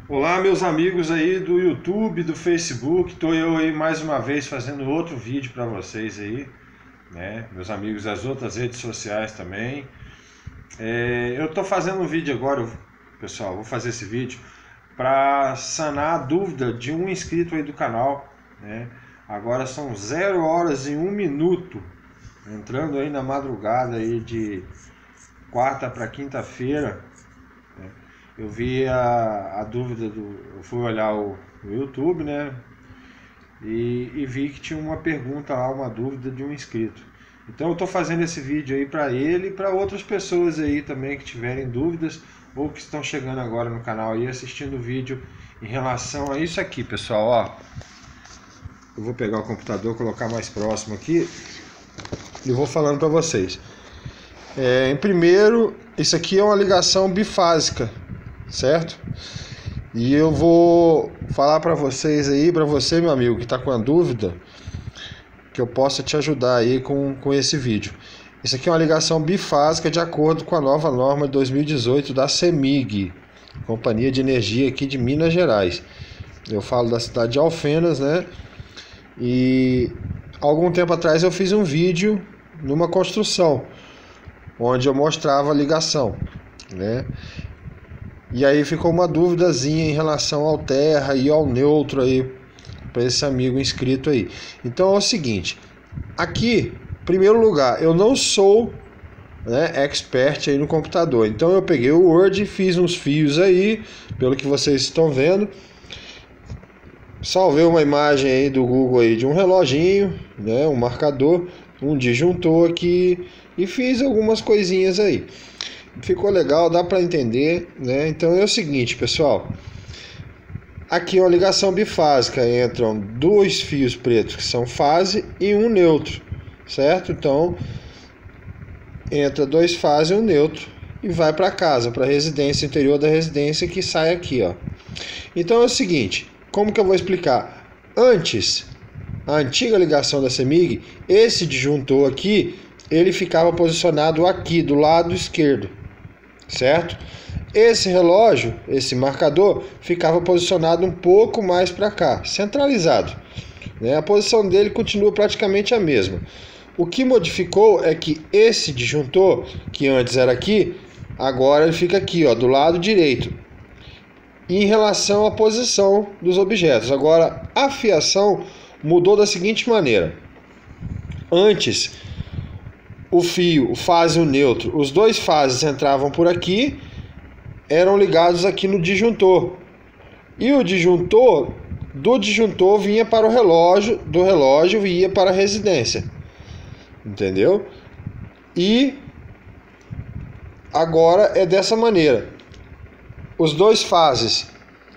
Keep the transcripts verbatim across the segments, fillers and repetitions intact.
Olá, meus amigos aí do YouTube, do Facebook. Estou eu aí mais uma vez fazendo outro vídeo para vocês aí, né? Meus amigos das outras redes sociais também. É, eu estou fazendo um vídeo agora, pessoal. Vou fazer esse vídeo para sanar a dúvida de um inscrito aí do canal, né? Agora são zero horas e um minuto, entrando aí na madrugada aí de quarta para quinta-feira. Eu vi a, a dúvida do. Eu fui olhar o, o YouTube, né? E, e vi que tinha uma pergunta lá, uma dúvida de um inscrito. Então eu estou fazendo esse vídeo aí para ele e para outras pessoas aí também que tiverem dúvidas ou que estão chegando agora no canal aí assistindo o vídeo em relação a isso aqui, pessoal. Ó, eu vou pegar o computador, colocar mais próximo aqui e vou falando para vocês. É, em primeiro, isso aqui é uma ligação bifásica, certo? E eu vou falar para vocês aí, para você, meu amigo, que está com a dúvida, que eu possa te ajudar aí com, com esse vídeo. Isso aqui é uma ligação bifásica de acordo com a nova norma de dois mil e dezoito da CEMIG, Companhia de Energia aqui de Minas Gerais. Eu falo da cidade de Alfenas, né? E algum tempo atrás eu fiz um vídeo numa construção, onde eu mostrava a ligação, né? E aí ficou uma duvidazinha em relação ao terra e ao neutro aí para esse amigo inscrito aí. Então é o seguinte, aqui, em primeiro lugar, eu não sou, né, expert aí no computador. Então eu peguei o Word e fiz uns fios aí, pelo que vocês estão vendo. Salvei uma imagem aí do Google aí de um reloginho, né, um marcador, um disjuntor aqui e fiz algumas coisinhas aí. Ficou legal, dá para entender, né? Então é o seguinte, pessoal. Aqui é uma ligação bifásica, entram dois fios pretos que são fase e um neutro, certo? Então entra dois fase e um neutro e vai para casa, para a residência, interior da residência, que sai aqui, ó. Então é o seguinte, como que eu vou explicar? Antes, a antiga ligação da CEMIG, esse disjuntor aqui, ele ficava posicionado aqui do lado esquerdo, certo? Esse relógio, esse marcador, ficava posicionado um pouco mais para cá, centralizado, né? A posição dele continua praticamente a mesma. O que modificou é que esse disjuntor, que antes era aqui, agora ele fica aqui, ó, do lado direito. E em relação à posição dos objetos, agora a fiação mudou da seguinte maneira. Antes, o fio, o fase e o neutro, os dois fases entravam por aqui, eram ligados aqui no disjuntor. E o disjuntor, do disjuntor vinha para o relógio, do relógio ia para a residência. Entendeu? E agora é dessa maneira. Os dois fases,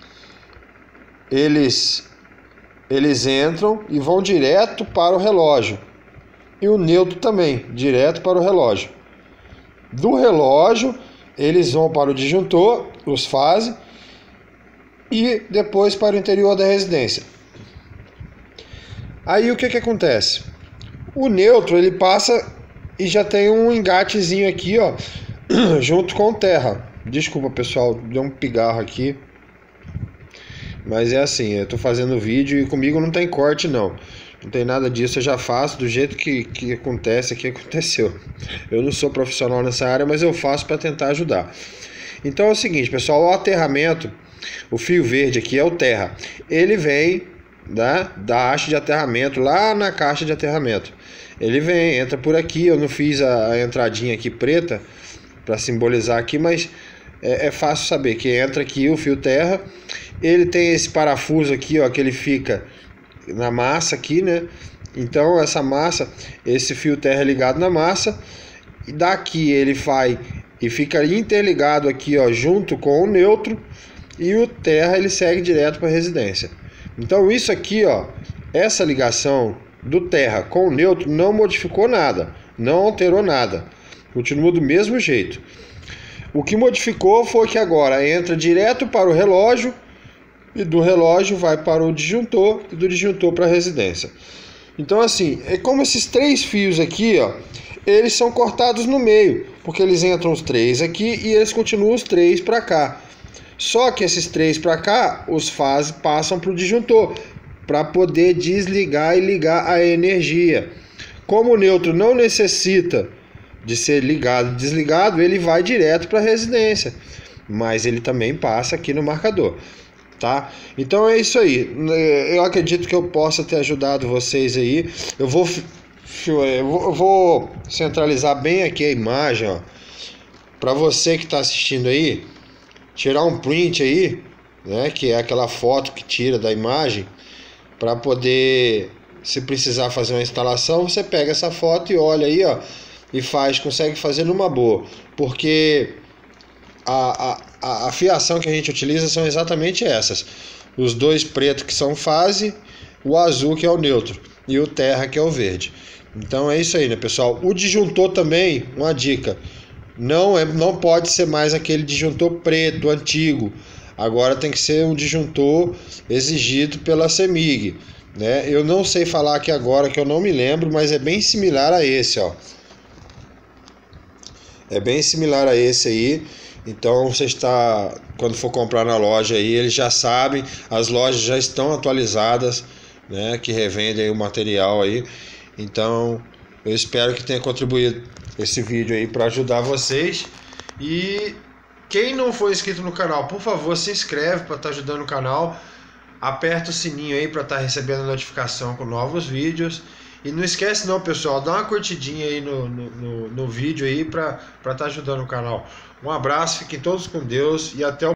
eles, eles entram e vão direto para o relógio. E o neutro também, direto para o relógio. Do relógio, eles vão para o disjuntor, os fases, e depois para o interior da residência. Aí o que que acontece? O neutro, ele passa e já tem um engatezinho aqui, ó, junto com o terra. Desculpa, pessoal, deu um pigarro aqui. Mas é assim, eu tô fazendo vídeo e comigo não tem corte não. Não tem nada disso, eu já faço do jeito que, que acontece aqui, aconteceu. Eu não sou profissional nessa área, mas eu faço para tentar ajudar. Então é o seguinte, pessoal, o aterramento, o fio verde aqui é o terra. Ele vem da, da haste de aterramento, lá na caixa de aterramento. Ele vem, entra por aqui, eu não fiz a, a entradinha aqui preta para simbolizar aqui, mas é, é fácil saber que entra aqui o fio terra. Ele tem esse parafuso aqui, ó, que ele fica na massa aqui, né? Então essa massa, esse fio terra é ligado na massa, e daqui ele vai e fica interligado aqui, ó, junto com o neutro, e o terra ele segue direto para a residência. Então isso aqui, ó, essa ligação do terra com o neutro não modificou nada, não alterou nada, continua do mesmo jeito. O que modificou foi que agora entra direto para o relógio, e do relógio vai para o disjuntor, e do disjuntor para a residência. Então assim, é como esses três fios aqui, ó, eles são cortados no meio, porque eles entram os três aqui e eles continuam os três para cá. Só que esses três para cá, os fases passam para o disjuntor, para poder desligar e ligar a energia. Como o neutro não necessita de ser ligado e desligado, ele vai direto para a residência, mas ele também passa aqui no marcador, tá? Então é isso aí. Eu acredito que eu possa ter ajudado vocês aí. Eu vou, eu vou centralizar bem aqui a imagem, ó, para você que está assistindo aí, tirar um print aí, né, que é aquela foto que tira da imagem, para poder, se precisar fazer uma instalação, você pega essa foto e olha aí, ó, e faz, consegue fazer numa boa, porque a, a, a fiação que a gente utiliza são exatamente essas: os dois pretos que são fase, o azul que é o neutro e o terra que é o verde. Então é isso aí, né, pessoal? O disjuntor também, uma dica, não, é, não pode ser mais aquele disjuntor preto antigo. Agora tem que ser um disjuntor exigido pela CEMIG, né? Eu não sei falar aqui agora, que eu não me lembro, mas é bem similar a esse, ó. É bem similar a esse aí. Então você está, quando for comprar na loja aí, eles já sabem, as lojas já estão atualizadas, né, que revendem aí o material aí. Então eu espero que tenha contribuído esse vídeo aí para ajudar vocês. E quem não for inscrito no canal, por favor, se inscreve para estar ajudando o canal. Aperta o sininho aí para estar recebendo notificação com novos vídeos. E não esquece não, pessoal, dá uma curtidinha aí no, no, no, no vídeo aí para estar ajudando o canal. Um abraço, fiquem todos com Deus e até o